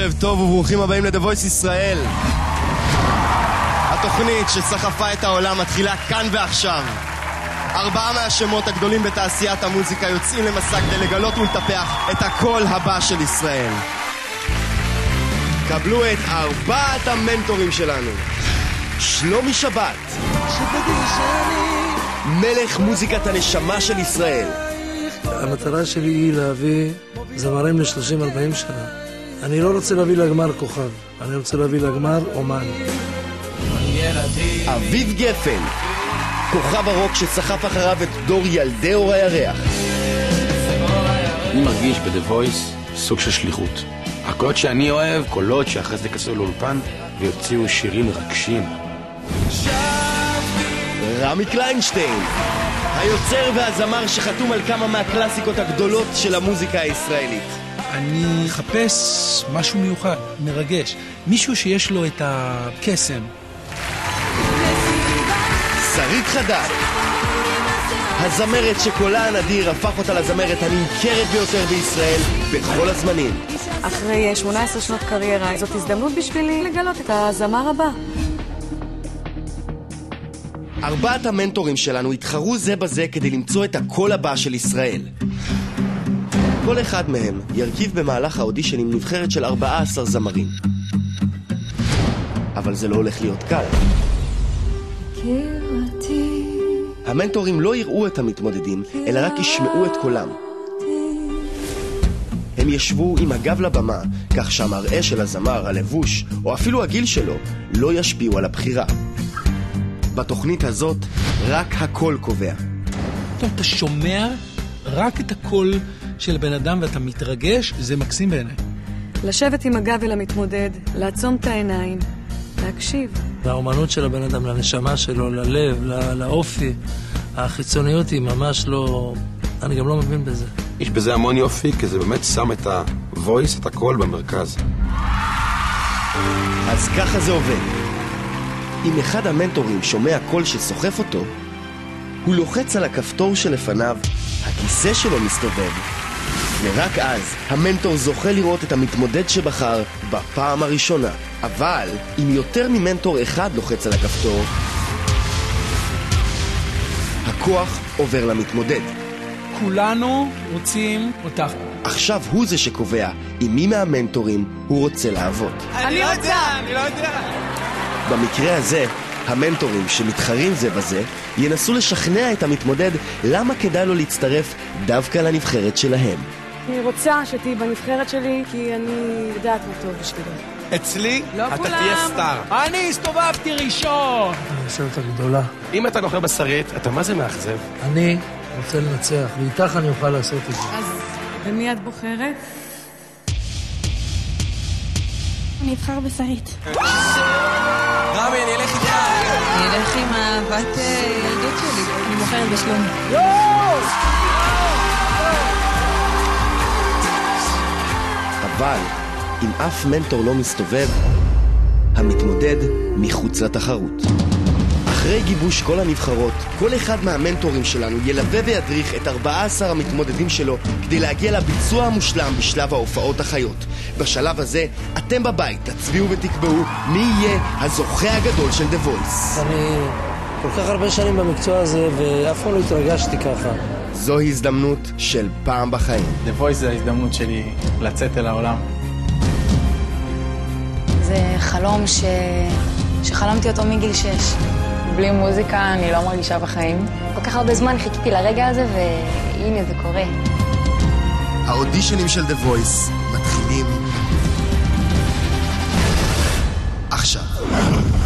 ערב טוב וברוכים הבאים ל-The Voice ישראל. התוכנית שסחפה את העולם מתחילה כאן ועכשיו. 4 מהשמות הגדולים בתעשיית המוזיקה יוצאים למסע כדי לגלות ולטפח את הקול הבא של ישראל. קבלו את 4 המנטורים שלנו. שלומי שבת, מלך מוזיקת הנשמה של ישראל. המטרה שלי היא להביא זמרים ל-30-40 שנה. אני לא רוצה להביא לגמר כוכב, אני רוצה להביא לגמר אומן. אביב גפן, כוכב הרוק שסחף אחריו את דור ילדי אור הירח. אני מרגיש ב-The Voice סוג של שליחות. הקולות שאני אוהב, קולות שאחרי זה כנסו לאולפן ויוציאו שירים מרגשים. רמי קליינשטיין, היוצר והזמר שחתום על כמה מהקלאסיקות הגדולות של המוזיקה הישראלית. אני אחפש משהו מיוחד, מרגש, מישהו שיש לו את הקסם. שרית חדד, הזמרת שקולה הנדיר הפך אותה לזמרת הנמכרת ביותר בישראל בכל הזמנים. אחרי 18 שנות קריירה, זאת הזדמנות בשבילי לגלות את הזמר הבא. 4 המנטורים שלנו התחרו זה בזה כדי למצוא את הקול הבא של ישראל. כל אחד מהם ירכיב במהלך האודישנים נבחרת של 14 זמרים. אבל זה לא הולך להיות קל. המנטורים לא יראו את המתמודדים, אלא רק ישמעו את קולם. הם ישבו עם הגב לבמה, כך שהמראה של הזמר, הלבוש, או אפילו הגיל שלו, לא ישפיעו על הבחירה. בתוכנית הזאת, רק הקול קובע. אתה שומע רק את הקול של הבן אדם ואתה מתרגש, זה מקסים בעיניי. לשבת עם הגב אל המתמודד, לעצום את העיניים, להקשיב. והאומנות של הבן אדם, לנשמה שלו, ללב, לאופי, החיצוניות היא ממש לא... אני גם לא מבין בזה. יש בזה המון יופי, כי זה באמת שם את ה-voice, את הקול במרכז. אז ככה זה עובד. אם אחד המנטורים שומע קול שסוחף אותו, הוא לוחץ על הכפתור שלפניו, הכיסא שלו מסתובב, ורק אז המנטור זוכה לראות את המתמודד שבחר בפעם הראשונה. אבל אם יותר ממנטור אחד לוחץ על הכפתור, הכוח עובר למתמודד. כולנו רוצים אותך. עכשיו הוא זה שקובע עם מי מהמנטורים הוא רוצה לעבוד. אני לא יודע. במקרה הזה, המנטורים שמתחרים זה בזה ינסו לשכנע את המתמודד למה כדאי לו להצטרף דווקא לנבחרת שלהם. אני רוצה שתהי בנבחרת שלי, כי אני יודעת מה טוב בשבילי. אצלי לא אתה כולם. תהיה סטאר. אני הסתובבתי ראשון. הסרט הגדולה. אם אתה נוחר בשרית, אתה מה זה מאכזב? אני רוצה לנצח, ואיתך אני אוכל לעשות את זה. אז במי את בוחרת? אני אבחר בשרית. רמי, אני אלך איתך. אני אלך עם אהבת ילדות שלי. אני בוחרת בשלומי. אבל אם אף מנטור לא מסתובב, המתמודד מחוץ לתחרות. אחרי גיבוש כל הנבחרות, כל אחד מהמנטורים שלנו ילווה וידריך את 14 המתמודדים שלו כדי להגיע לביצוע המושלם בשלב ההופעות החיות. בשלב הזה, אתם בבית תצביעו ותקבעו מי יהיה הזוכה הגדול של The Voice. אני כל כך הרבה שנים במקצוע הזה, ואף פעם לא התרגשתי ככה. זו הזדמנות של פעם בחיים. The Voice זה ההזדמנות שלי לצאת אל העולם. זה חלום שחלמתי אותו מגיל 6. בלי מוזיקה אני לא מרגישה בחיים. כל כך הרבה זמן חיכיתי לרגע הזה, והנה זה קורה. האודישנים של The Voice מתחילים עכשיו.